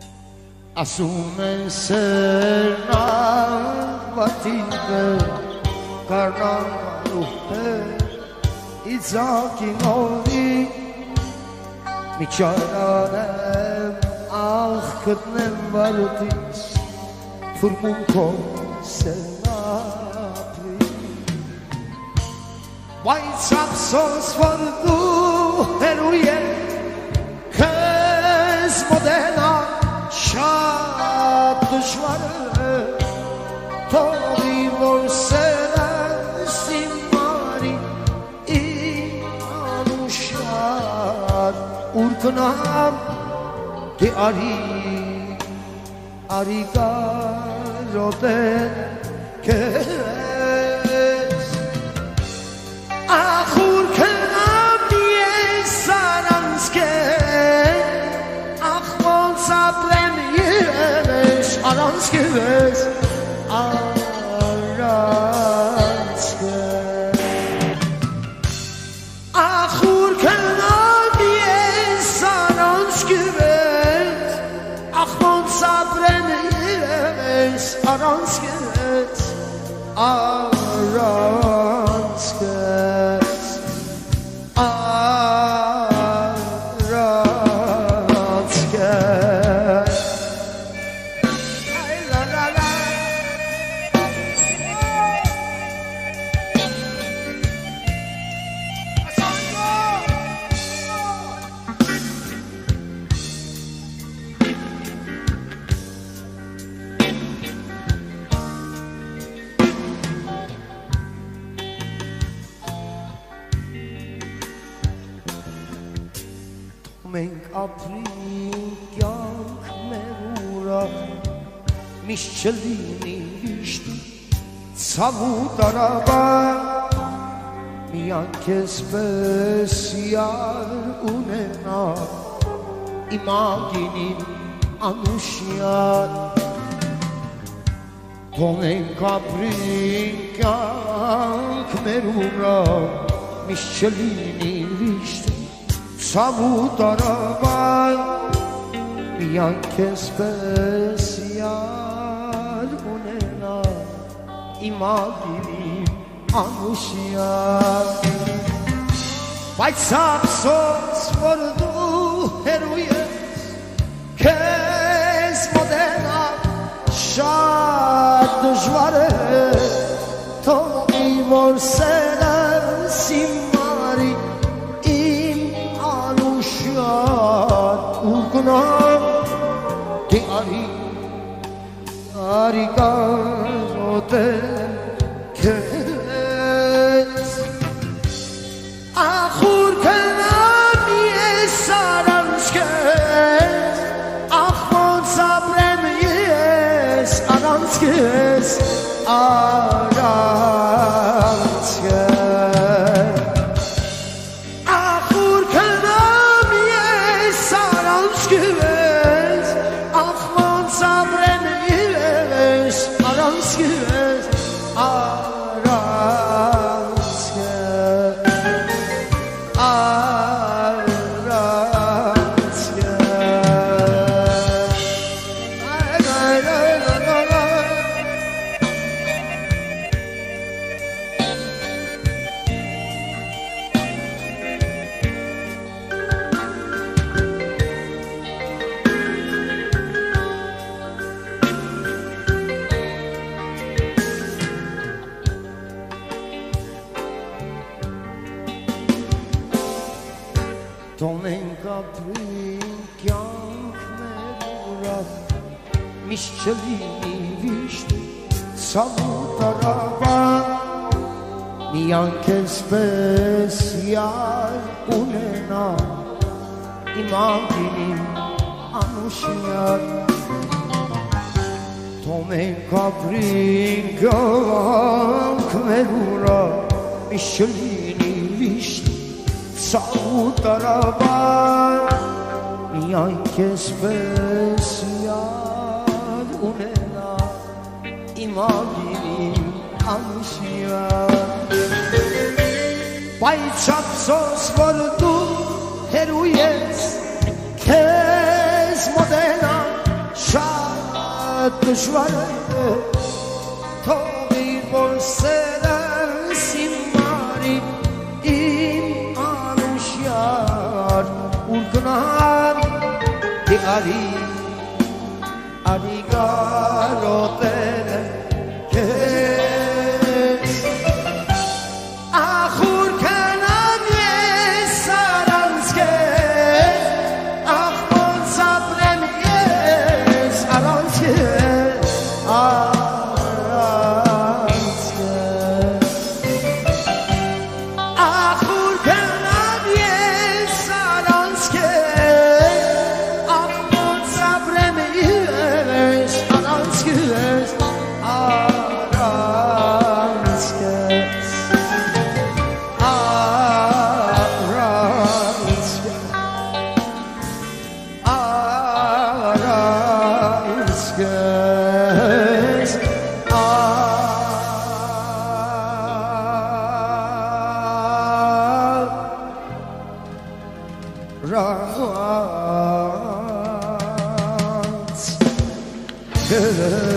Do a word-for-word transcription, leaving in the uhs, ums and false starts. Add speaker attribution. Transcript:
Speaker 1: Assume serna vative karnavaluhe izakin ori miçaranem ah kıtnem vartis furmun kol senapri Vay sapsos vardu heruje kız modena Şad dışvarı Tobi vorselen simari İmanuşar Urkunam Di ari Ari garoten Kes Ah urkunam Diye saranske Ah von sabrem Aranskes, aranskes Achur kanadies aranskes Achmon sabrenes aranskes Aranskes Aranskes Մենք ապրինք կյանք մեր ուրախ Միշտ չլինի հիշտի ցավ ու տարաբար Միան քեզ պես յար ունենա Իմ ագինին անուշյալ Թող մենք ապրինք կյանք մեր ուրախ Միշտ չլինի հիշտի Ցավ ու տարաբար Միան քեզ պես յար ունենա Իմ ագինին անուշյալ Բայց ափսոս որ դու հերու ես Քեզ մոտենալ շատ դժվար է Թողի որ սերս իմ մարի Urkunam Di ari Ari garoten Kes Achur kanam yes aranskes Achmon sabrem yes aranskes Aranskes Aranskes, Aranskes, Թող մենք ապրենք կյանք մեր ուրախ Միշտ չլինի վիշտի ցավ ու տարաբար Միան քեզ պես յար ունենա Իմ ագինին անուշյալ Թող մենք ապրենք կյանք մեր ուրախ Միշտ չլինի վիշտի Ցավ ու տարաբար Միան քեզ պես յար ունենա Իմ ագինին անուշյալ Բայց ափսոս որ դու հերու ես Քեզ մոտենալ دشواره تاقی برسدن سیماری این آنوشیار اورکنان دی علی علی گاروتنه Right.